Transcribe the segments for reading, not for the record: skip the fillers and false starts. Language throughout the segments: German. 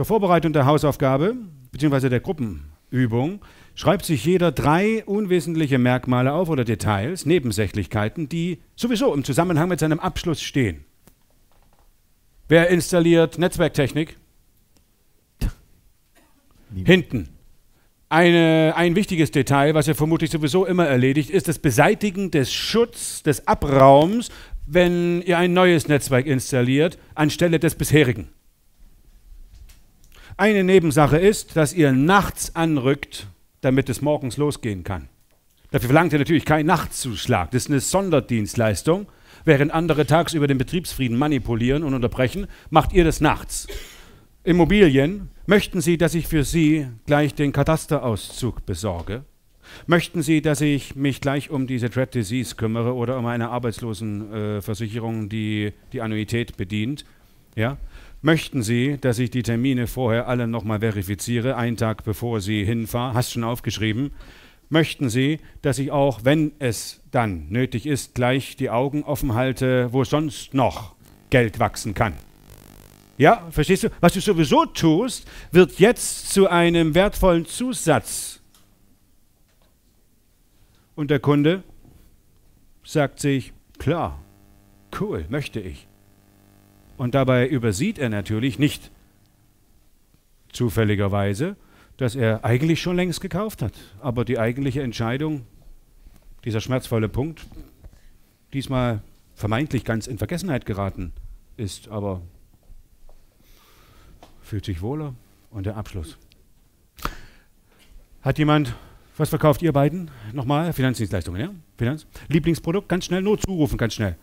Zur Vorbereitung der Hausaufgabe bzw. der Gruppenübung schreibt sich jeder 3 unwesentliche Merkmale auf oder Details, Nebensächlichkeiten, die sowieso im Zusammenhang mit seinem Abschluss stehen. Wer installiert Netzwerktechnik? Hinten. Ein wichtiges Detail, was er vermutlich sowieso immer erledigt, ist das Beseitigen des Schutzes des Abraums, wenn ihr ein neues Netzwerk installiert, anstelle des bisherigen. Eine Nebensache ist, dass ihr nachts anrückt, damit es morgens losgehen kann. Dafür verlangt ihr natürlich keinen Nachtzuschlag. Das ist eine Sonderdienstleistung. Während andere tagsüber den Betriebsfrieden manipulieren und unterbrechen, macht ihr das nachts. Immobilien, möchten Sie, dass ich für Sie gleich den Katasterauszug besorge? Möchten Sie, dass ich mich gleich um diese Dread Disease kümmere oder um eine Arbeitslosenversicherung, die die Annuität bedient? Ja? Möchten Sie, dass ich die Termine vorher alle nochmal verifiziere, einen Tag bevor Sie hinfahren? Hast schon aufgeschrieben. Möchten Sie, dass ich auch, wenn es dann nötig ist, gleich die Augen offen halte, wo sonst noch Geld wachsen kann? Ja, verstehst du? Was du sowieso tust, wird jetzt zu einem wertvollen Zusatz. Und der Kunde sagt sich, klar, cool, möchte ich. Und dabei übersieht er natürlich nicht zufälligerweise, dass er eigentlich schon längst gekauft hat. Aber die eigentliche Entscheidung, dieser schmerzvolle Punkt, diesmal vermeintlich ganz in Vergessenheit geraten ist, aber fühlt sich wohler. Und der Abschluss. Hat jemand, was verkauft ihr beiden? Nochmal, Finanzdienstleistungen, ja? Finanz? Lieblingsprodukt, ganz schnell, nur zurufen, ganz schnell.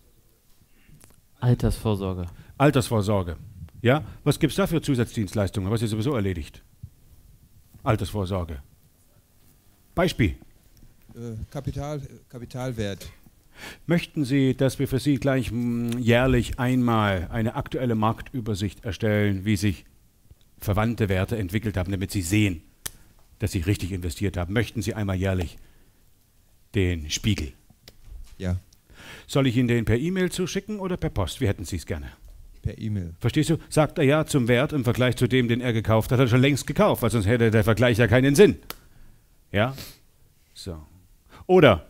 Altersvorsorge. Altersvorsorge, ja? Was gibt es da für Zusatzdienstleistungen, was ihr sowieso erledigt? Altersvorsorge. Beispiel. Kapitalwert. Möchten Sie, dass wir für Sie gleich jährlich einmal eine aktuelle Marktübersicht erstellen, wie sich verwandte Werte entwickelt haben, damit Sie sehen, dass Sie richtig investiert haben? Möchten Sie einmal jährlich den Spiegel? Ja. Soll ich Ihnen den per E-Mail zuschicken oder per Post? Wie hätten Sie es gerne? Per E-Mail. Verstehst du? Sagt er ja zum Wert im Vergleich zu dem, den er gekauft hat, hat er schon längst gekauft, weil sonst hätte der Vergleich ja keinen Sinn. Ja? So. Oder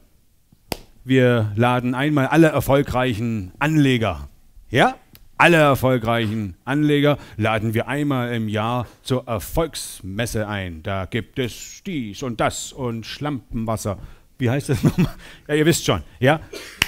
wir laden einmal alle erfolgreichen Anleger, ja? Alle erfolgreichen Anleger laden wir einmal im Jahr zur Erfolgsmesse ein. Da gibt es dies und das und Schlampenwasser. Wie heißt das nochmal? Ja, ihr wisst schon, ja?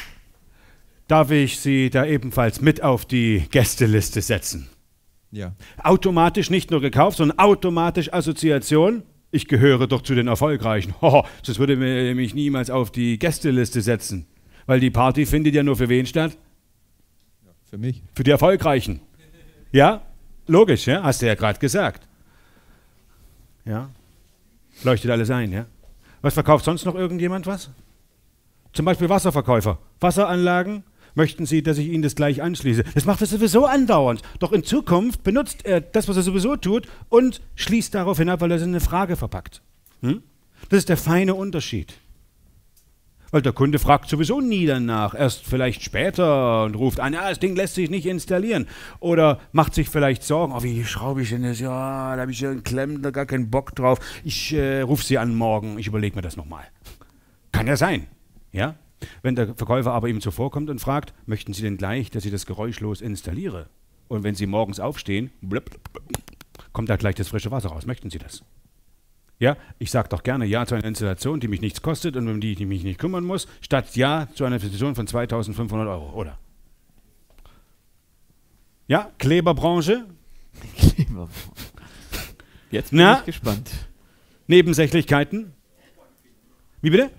Darf ich Sie da ebenfalls mit auf die Gästeliste setzen? Ja. Automatisch nicht nur gekauft, sondern automatisch Assoziation. Ich gehöre doch zu den Erfolgreichen. Hoho, sonst würde mir mich niemals auf die Gästeliste setzen. Weil die Party findet ja nur für wen statt? Ja, für mich. Für die Erfolgreichen. Ja? Logisch, ja? Hast du ja gerade gesagt. Ja? Leuchtet alles ein, ja? Was verkauft sonst noch irgendjemand was? Zum Beispiel Wasserverkäufer. Wasseranlagen. Möchten Sie, dass ich Ihnen das gleich anschließe? Das macht er sowieso andauernd. Doch in Zukunft benutzt er das, was er sowieso tut und schließt darauf hinab, weil er es in eine Frage verpackt. Das ist der feine Unterschied. Weil der Kunde fragt sowieso nie danach, erst vielleicht später und ruft an, ja, das Ding lässt sich nicht installieren. Oder macht sich vielleicht Sorgen, oh, wie schraube ich denn das? Ja, da habe ich ja einen Klemm, da gar keinen Bock drauf. Ich rufe Sie an morgen, ich überlege mir das nochmal. Kann ja sein, ja? Wenn der Verkäufer aber ihm zuvorkommt und fragt, möchten Sie denn gleich, dass ich das geräuschlos installiere? Und wenn Sie morgens aufstehen, blub, kommt da gleich das frische Wasser raus. Möchten Sie das? Ja, ich sage doch gerne Ja zu einer Installation, die mich nichts kostet und um die ich mich nicht kümmern muss, statt Ja zu einer Investition von 2.500 €, oder? Ja, Kleberbranche? Kleberbranche. Jetzt bin ich gespannt. Nebensächlichkeiten? Wie bitte?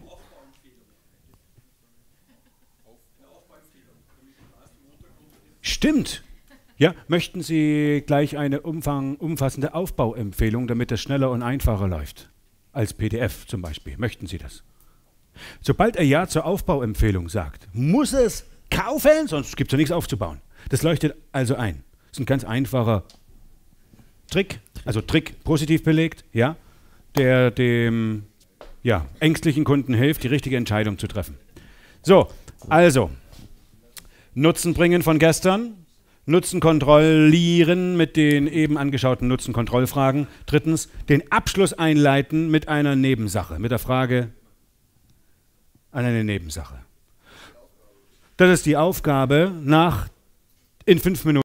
Stimmt. Ja, möchten Sie gleich eine umfassende Aufbauempfehlung, damit es schneller und einfacher läuft? Als PDF zum Beispiel. Möchten Sie das? Sobald er Ja zur Aufbauempfehlung sagt, muss es kaufen, sonst gibt es ja nichts aufzubauen. Das leuchtet also ein. Das ist ein ganz einfacher Trick, also Trick positiv belegt, ja, der dem ängstlichen Kunden hilft, die richtige Entscheidung zu treffen. So, also Nutzen bringen von gestern, Nutzen kontrollieren mit den eben angeschauten Nutzenkontrollfragen. Drittens, den Abschluss einleiten mit einer Nebensache, mit der Frage an eine Nebensache. Das ist die Aufgabe in 5 Minuten.